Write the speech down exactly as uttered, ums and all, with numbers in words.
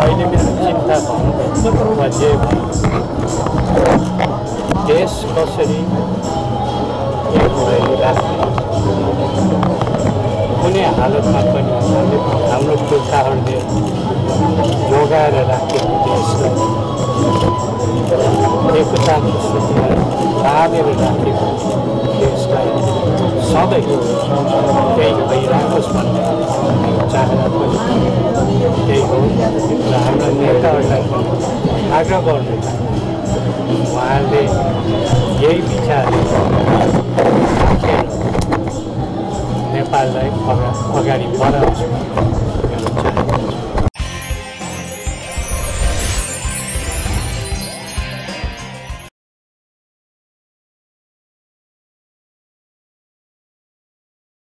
अहिले मेरो चिन्ता भन्नु वा जे देश कसरी एक भई राख्ने कुनै हालतमा पनि हामीले हाम्रो पुर्खाहरूले जोगाएर राखेको देशलाई एकताको सूत्रमा बाँधेर राखेको देशलाई सधैँ केही भइरहोस् भन्ने चाहना पनि त्यही हो र हाम्रा नेताहरूलाई पनि आग्रह गर्नु उहाँले यही विचार राखेर नेपाललाई अगाडि बढाउँछ